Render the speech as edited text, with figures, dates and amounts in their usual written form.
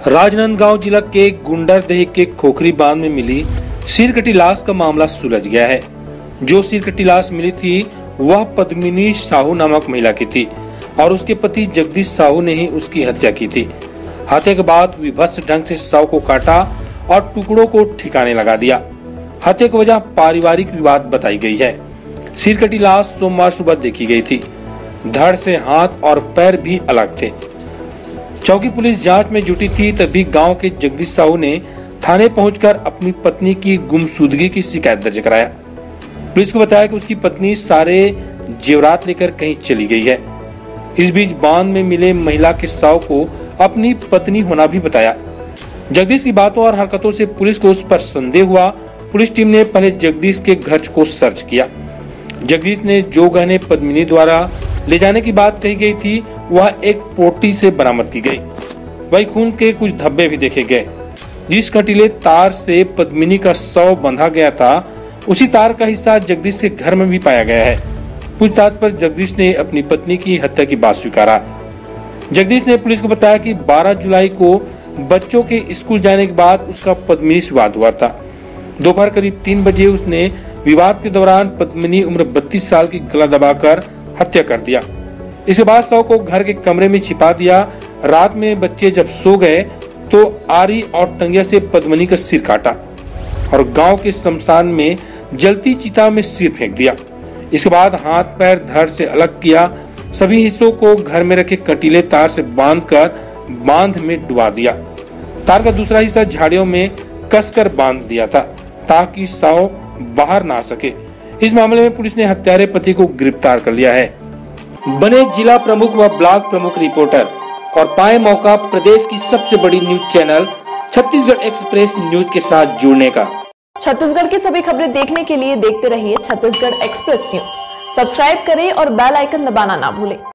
राजनांदगांव जिला के गुंडरदेही के खोखरी बांध में मिली सिरकटी लाश का मामला सुलझ गया है। जो सिरकटी लाश मिली थी वह पद्मिनी साहू नामक महिला की थी और उसके पति जगदीश साहू ने ही उसकी हत्या की थी। हत्या के बाद विभत्स ढंग से शव को काटा और टुकड़ों को ठिकाने लगा दिया। हत्या की वजह पारिवारिक विवाद बताई गई है। सिरकटी लाश सोमवार सुबह देखी गई थी। धड़ से हाथ और पैर भी अलग थे। चौकी पुलिस जांच में जुटी थी, तभी गांव के जगदीश साहू ने थाने पहुंचकर अपनी पत्नी की गुमशुदगी की शिकायत दर्ज कराया। पुलिस को बताया कि उसकी पत्नी सारे जेवरात लेकर कहीं चली गई है। इस बीच बांध में मिले महिला के शव को अपनी पत्नी होना भी बताया। जगदीश की बातों और हरकतों से पुलिस को उस पर संदेह हुआ। पुलिस टीम ने पहले जगदीश के घर को सर्च किया। जगदीश ने जो गहने पद्मिनी द्वारा ले जाने की बात कही गई थी वह एक पोटी से बरामद की गई। वही खून के कुछ धब्बे भी देखे गए। जिस कटीले तार से पद्मिनी का शव बंधा गया था उसी तार का हिस्सा जगदीश के घर में भी पाया गया है। पूछताछ पर जगदीश ने अपनी पत्नी की हत्या की बात स्वीकारा। जगदीश ने पुलिस को बताया कि 12 जुलाई को बच्चों के स्कूल जाने के बाद उसका पद्मिनी से विवाद हुआ था। दोपहर करीब 3 बजे उसने विवाद के दौरान पद्मिनी उम्र 32 साल की गला दबाकर हत्या कर दिया। इसके बाद शव को घर के कमरे में छिपा दिया। रात में बच्चे जब सो गए तो आरी और टंगिया से पद्मिनी का सिर काटा और गांव के शमशान में जलती चिता में सिर फेंक दिया। इसके बाद हाथ पैर धड़ से अलग किया। सभी हिस्सों को घर में रखे कटीले तार से बांधकर बांध में डुबा दिया। तार का दूसरा हिस्सा झाड़ियों में कसकर बांध दिया था ताकि शव बाहर ना आ सके। इस मामले में पुलिस ने हत्यारे पति को गिरफ्तार कर लिया है। बने जिला प्रमुख व ब्लॉक प्रमुख रिपोर्टर और पाए मौका प्रदेश की सबसे बड़ी news channel Chhattisgarh Express News के साथ जुड़ने का। छत्तीसगढ़ की सभी खबरें देखने के लिए देखते रहिए छत्तीसगढ़ एक्सप्रेस न्यूज। सब्सक्राइब करें और बेल आइकन दबाना ना भूलें।